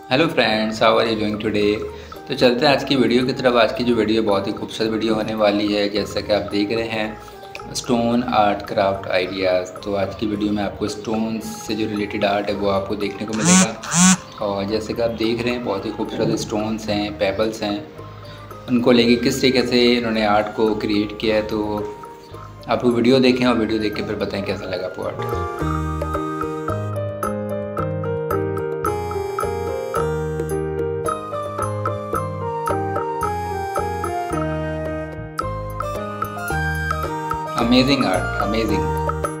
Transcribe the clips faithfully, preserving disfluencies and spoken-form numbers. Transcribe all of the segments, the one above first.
Hello friends, how are you doing today. तो चलते हैं आज की वीडियो की तरफ। आज की जो वीडियो बहुत ही खूबसूरत वीडियो होने वाली है, जैसा कि आप देख रहे हैं स्टोन आर्ट क्राफ्ट आइडियाज़। तो आज की वीडियो में आपको स्टोन से जो रिलेटेड आर्ट है वो आपको देखने को मिलेगा। और जैसे कि आप देख रहे हैं बहुत ही खूबसूरत स्टोन्स हैं, पेबल्स हैं, उनको लेके किस तरीके से इन्होंने आर्ट को क्रिएट किया है। तो आप वो वीडियो देखें और वीडियो देख के फिर बताएँ कैसा लगा आपको आर्ट। Amazing art, amazing.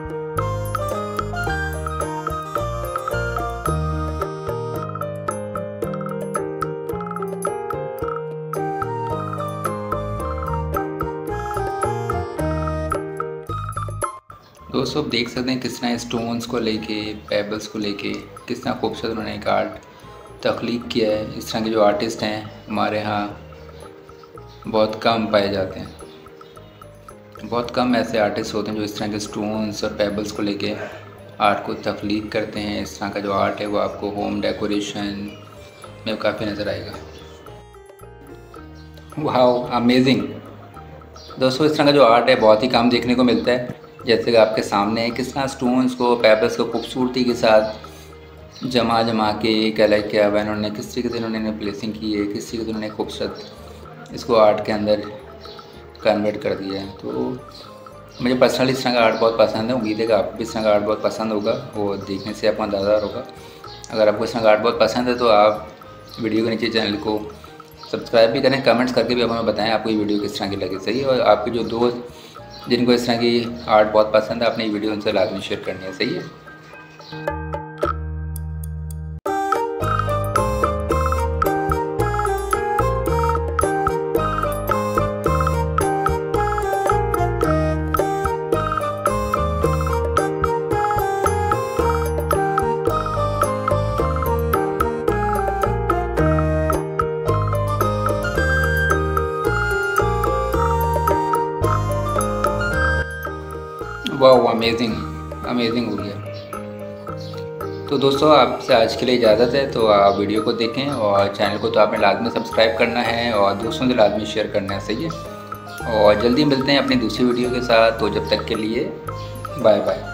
दोस्तों आप देख सकते हैं किस तरह स्टोन्स को लेके, पेबल्स को लेके किस तरह खूबसूरत उन्होंने एक आर्ट तख्लीक किया है। इस तरह के जो आर्टिस्ट हैं हमारे यहाँ बहुत कम पाए जाते हैं। बहुत कम ऐसे आर्टिस्ट होते हैं जो इस तरह के स्टोन्स और पेबल्स को लेके आर्ट को तख्लीक करते हैं। इस तरह का जो आर्ट है वो आपको होम डेकोरेशन में काफ़ी नज़र आएगा। वाह, अमेजिंग। दोस्तों इस तरह का जो आर्ट है बहुत ही कम देखने को मिलता है। जैसे कि आपके सामने है किस तरह स्टोन्स को, पेबल्स को खूबसूरती के साथ जमा जमा के कलेक्ट किया हुआ है इन्होंने, किस तरीके से इन्होंने प्लेसिंग की है, किस तरीके से इन्होंने खूबसूरत इसको आर्ट के अंदर कन्वर्ट कर दिया है। तो मुझे पर्सनली इस तरह का आर्ट बहुत पसंद है। उम्मीद है कि आपको भी इस तरह का आर्ट बहुत पसंद होगा और देखने से आपको अंदाज़ा होगा। अगर आपको इस तरह का आर्ट बहुत पसंद है तो आप वीडियो के नीचे चैनल को सब्सक्राइब भी करें, कमेंट्स करके भी आप हमें बताएं आपको ये वीडियो किस तरह की लगी। सही है, और आपके जो दोस्त जिनको इस तरह की आर्ट बहुत पसंद है आपने ये वीडियो उनसे लाजमी शेयर करनी है। सही है। वाह, अमेजिंग, अमेजिंग हो गया। तो दोस्तों आपसे आज के लिए इजाज़त है। तो आप वीडियो को देखें और चैनल को तो आपने लाजमी सब्सक्राइब करना है और दोस्तों से लाजमी शेयर करना है। सही है, और जल्दी मिलते हैं अपनी दूसरी वीडियो के साथ। तो जब तक के लिए बाय बाय।